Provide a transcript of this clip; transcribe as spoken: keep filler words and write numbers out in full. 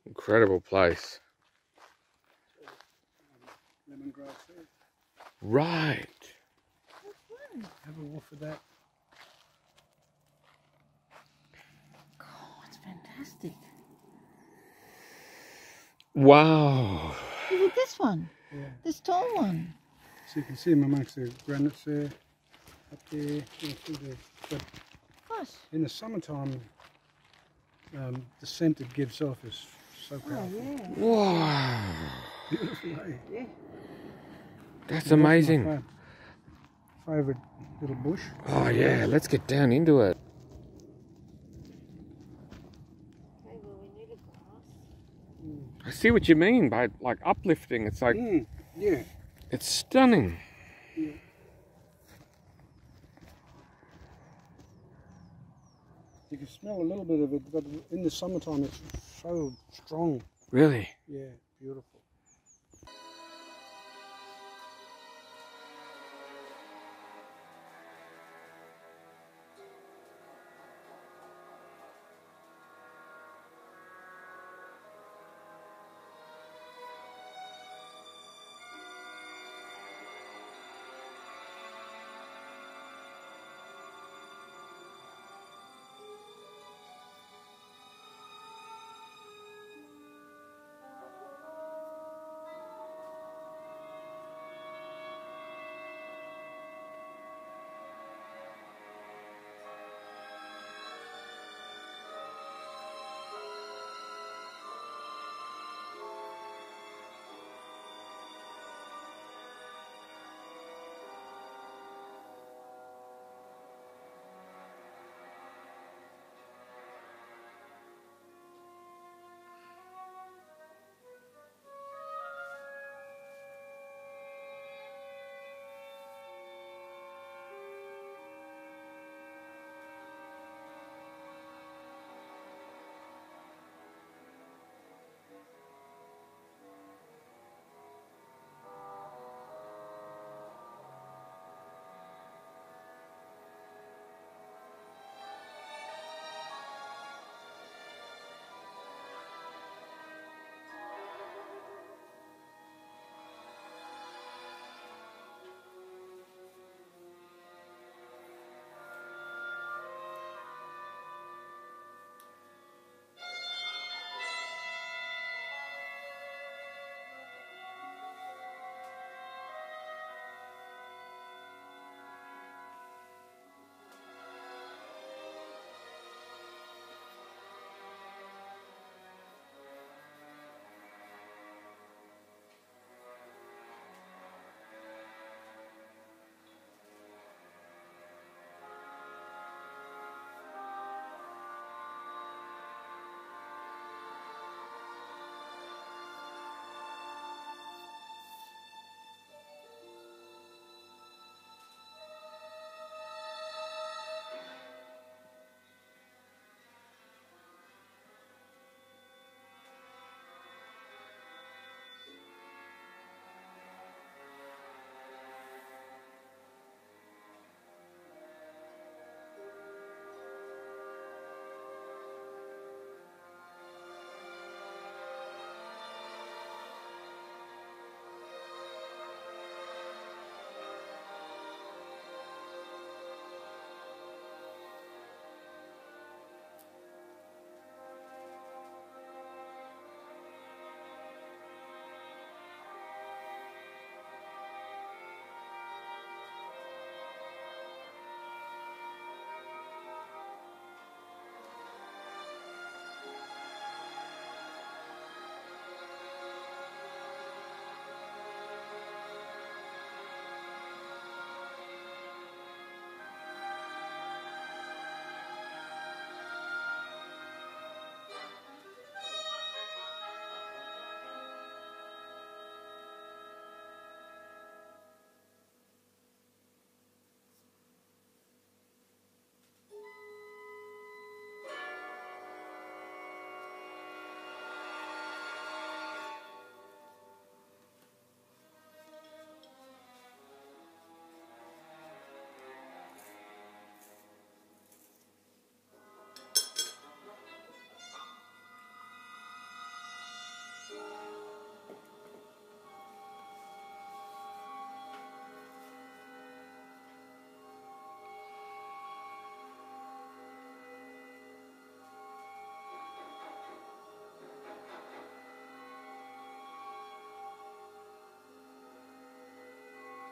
Incredible place. Lemongrass there. Right. Have a whiff of that. Oh, it's fantastic. Wow. Look at this one. Yeah. This tall one. So you can see them amongst the granites there, up there, you know, through there. But Gosh. in the summertime, um, the scent it gives off is so Oh, powerful. yeah. Wow. Beautiful, eh? Yeah. That's amazing. My favourite little bush. Oh yeah, let's get down into it. Okay, well, we need a glass. I see what you mean by like uplifting. It's like, Mm, yeah. it's stunning. Yeah. You can smell a little bit of it, but in the summertime it's so strong. Really? Yeah, beautiful.